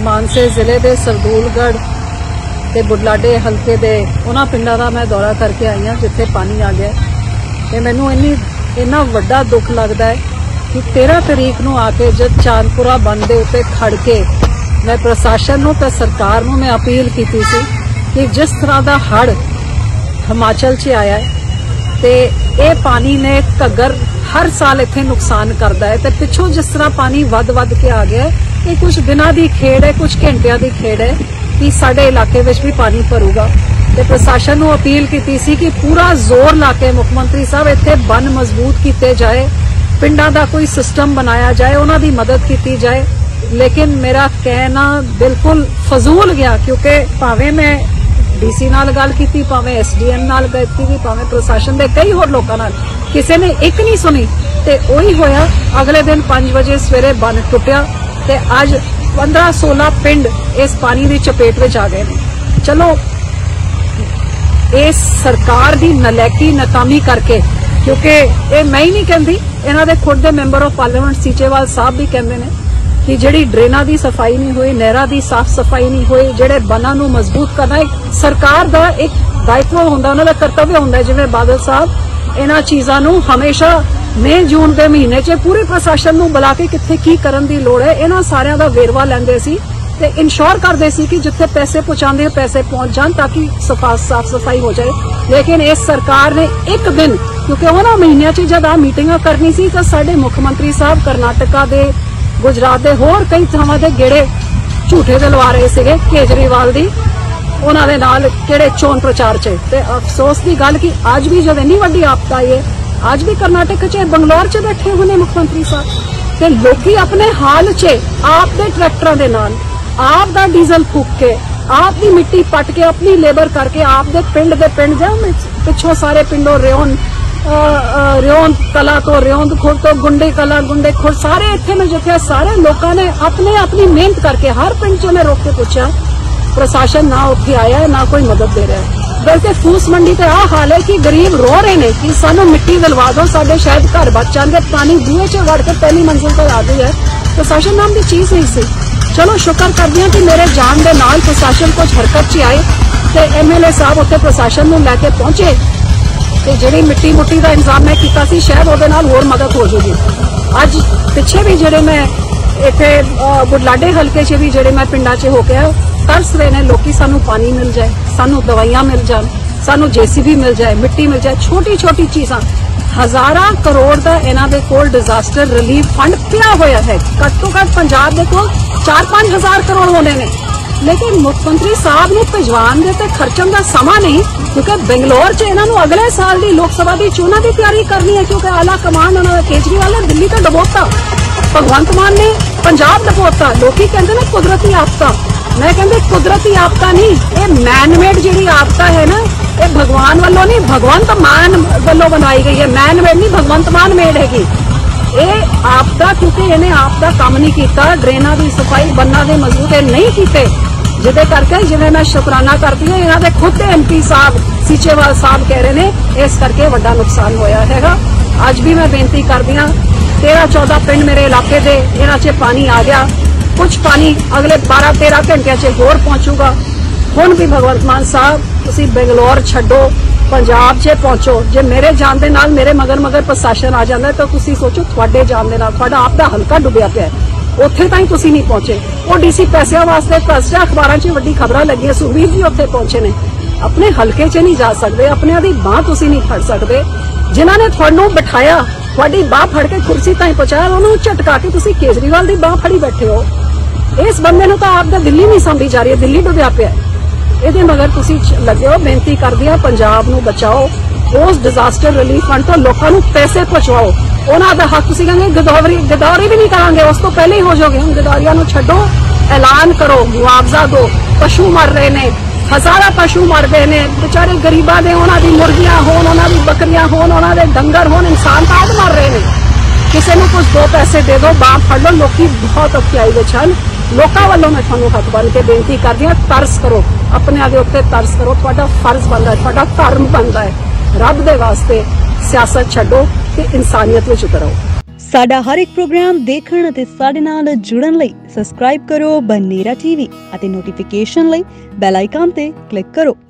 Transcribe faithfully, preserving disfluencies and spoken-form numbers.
मानसे जिले के सरदूलगढ़ ते बुढलाडे हल्के दे उन्हां पिंडां दा मैं दौरा करके आई हाँ जिथे पानी आ गया ते मैनूं इन्नी इन्ना वड्डा दुख लगता है कि तेरह तरीक नूं आके जब चांदपुरा बंद दे उत्ते खड़ के मैं प्रशासन नूं ते सरकार नूं मैं अपील कीती सी कि जिस तरह दा हड़ हिमाचल च आया है ते ये पानी ने घग्गर हर साल इत्थे नुकसान करता है ते पिछों जिस तरह पानी वध वध के आ गया है ये कुछ दिनों की खेड़ है कुछ घंटिया की खेड़ है कि साडे इलाके विच भी पानी भरूगा ते प्रशासन नूं अपील कीती सी कि पूरा जोर ला के मुख्यमंत्री साहब इत्थे बन मजबूत कीते जाए पिंडां दा कोई सिस्टम बनाया जाए उन्हां दी मदद कीती जाए लेकिन मेरा कहना बिल्कुल फजूल गया क्योंकि भावें मैं डीसी नाल गल कीती भावें एस डी एम नाल गल कीती भावें प्रशासन दे कई होर लोकां नाल किसी ने एक नहीं सुनी ते ओही होया अगले दिन पांच बजे सवेरे बन टुटिया ते अज पंद्रह सोलह पिंड इस पानी की चपेट में आ गए हैं। चलो इस सरकार की नलैकी नाकामी करके क्योंकि ये मैं ही नहीं कहती इन्हां दे खुद दे member of parliament Seechewal Sahib भी कहते हैं कि जिहड़ी ड्रेनां दी सफाई नहीं हुई नहरां दी साफ सफाई नहीं हुई जिहड़े बन्नां नूं मजबूत करना एक सरकार दा एक दायित्व हुंदा उन्हां दा कर्तव्य हुंदा जिवें बादल साहब इन्हां चीज़ां नूं हमेशा मई जून के महीने च पूरे प्रशासन नूं बुला के कित्थे की करन दी लोड़ है इन्हां सारियां दा वेरवा लैंदे सी ते इंश्योर करदे सी कि जिथे पैसे पहुंचाते पैसे पहुंच जान ताकि सफा साफ सफाई हो जाए लेकिन इस सरकार ने एक दिन क्योंकि उन्हां महीनों च जब आ मीटिंगां करनी सी तां साडे मुख्यमंत्री साहब कर्नाटका दे गुजरात दे होर कई थावां दे गेड़े झूठे दिलवा रहे सीगे केजरीवाल दी उन्हां दे नाल किहड़े चोण प्रचार च ते अफसोस की गल कि अज भी जब इन्नी वड्डी आपत आई है आज भी कर्नाटक च बंगलौर च बैठे हुए ने मुख्यमंत्री साहब ते लोकी अपने हाल च आप दे ट्रैक्टरां दे नाल आप दा डीजल फूक के आप दी मिट्टी पट के अपनी लेबर करके आप दे पिंड दे पिंड जा पिछों सारे पिंडों रेौन रेौन कला तो रेौंद खुर तो गुंडे कला गुंडे खुर सारे इत्थे में जिथे सारे लोगों ने अपने अपनी मेहनत करके हर पिंड च मैं रोक के पूछा प्रशासन ना उत्थे आया है ना कोई मदद दे रहा है बल्कि फूस मंडी ते आ हाल है कि गरीब रो रहे ने कि सानू मिट्टी दिलवा दो साडे शायद घर बच जांदे पानी बूहे च वड़ के पहली मंजिल पर आ गई है प्रशासन नाम की चीज नहीं सी। चलो शुक्र करदी हां कि मेरे जान दे नाल प्रशासन कुछ हरकत च आए ते एम एल ए साहब उत्थे प्रशासन नूं लैके पहुंचे ते जिहड़ी मिट्टी मुट्टी का इंतजाम मैं कीता सी शायद उहदे नाल होर मदद हो जाएगी। अज पिछे भी जिहड़े मैं इत्थे बुढलाडे हल्के च भी जिहड़े मैं पिंडां च हो के तरस रहे ने लोकी सानू पानी मिल जाए सानू दवाइयां मिल जान सानू जेसीबी मिल जाए मिट्टी मिल जाए छोटी छोटी चीज़ां हजारां करोड़ का इन्हां दे कोल डिजास्टर रिलीफ फंड पिया होया है घट्टो घट्ट पंजाब दे कोल चार पांच हजार करोड़ होने ने लेकिन मुख्यमंत्री साहब ने भिजवान दे ते खर्चन का समा नहीं क्योंकि बेंगलोर च इन्हां नूं अगले साल की लोक सभा की चोणां की तैयारी करनी है क्योंकि आला कमान उन्हां दा केजरीवाल ने दिल्ली तो डबोता भगवंत मान ने पंजाब डबोता लोकी कहते ने कुदरती आपदा मैं कहते कुदरती आपदा नहीं ये मैनमेड जी आपदा है ना ये भगवान वालों नहीं भगवंत मान वालों बनाई गई है मैनमेड नहीं भगवंत मान मेड हैगी ये आपदा क्योंकि इन्हें आपदा काम नहीं किया ड्रेनां की सफाई बन्ना के मजबूत नहीं किए जिदे करके जिवें मैं शुकराना करती हूँ इन्हों के खुद एम पी साहब सीचेवाल साहब कह रहे हैं इस करके वड्डा नुकसान होया हैगा। अज भी मैं बेनती करदी हां तेरह चौदह पिंड मेरे इलाके दे इन्हां च पानी आ गया कुछ पानी अगले बारह तेरह घंटे च होर पहुंचूगा हुण भी भगवंत मान साहब तुसीं बेंगलोर छड्डो पंजाब च पहुंचो जे मेरे जान दे नाल मेरे मगर मगर प्रशासन आ जांदा तो तुसीं सोचो तुहाडे जान दे नाल तुहाडा आप दा हल्का डुबिया पिया उत्थे ताईं तुसीं नहीं पहुंचे वो डीसी पैसों वास्ते भ्रष्ट अखबारां च वड्डी खबरां लगियां सुखबीर जी उत्थे पहुंचे ने अपने हल्के च नहीं जा सकते अपने दी बांह तुसीं नहीं फड़ सकते जिन्हां ने तुहानूं बिठाया तुहाडी बांह फड़ के कुर्सी ताईं पहुंचाया उन्होंने झटका के तुसीं केजरीवाल दी बांह फड़ी बैठे हो इस बंदे नूं तां आप दा दिल्ली नहीं सांभी जा रही दिल्ली डुबिया पिया ਇਹਦੇ मगर तुसीं लगे हो बेनती करदी हां पंजाब नूं बचाओ उस डिजास्टर रिलीफ फंड तो लोकां नूं पैसे पहुंचाओ उन्हां दा हक तुसीं कहेंगे गदौरी गदौरी भी नहीं करांगे उस तो पहले ही हो जाओगे हम गदौरियां नूं छड्डो ऐलान करो मुआवजा दो पशु मर रहे ने हजारां पशु मर गए ने बेचारे गरीबां दे उन्हां दी मुर्गियां होण उन्हां दी बकरियां होण उन्हां दे डंगर होण इंसान तां आज मर रहे ने किसी नूं कुछ दो पैसे दे दो बांह फड़ लो लोकी बहुत औखियाई विच हन लोकां वालों मैं तुहानूं हथ बन के बेनती करदी हां तरस करो अपने दे उत्ते तरस करो तुहाडा फर्ज बनदा है तुहाडा धर्म बनदा है रब दे वास्ते सियासत छड्डो ते इंसानियत विच उतरो। ਸਾਡਾ ਹਰ ਇੱਕ ਪ੍ਰੋਗਰਾਮ ਦੇਖਣ ਅਤੇ ਸਾਡੇ ਨਾਲ ਜੁੜਨ ਲਈ ਸਬਸਕ੍ਰਾਈਬ ਕਰੋ ਬਨੇਰਾ ਟੀਵੀ ਅਤੇ ਨੋਟੀਫਿਕੇਸ਼ਨ ਲਈ ਬੈਲ ਆਈਕਨ ਤੇ ਕਲਿੱਕ ਕਰੋ।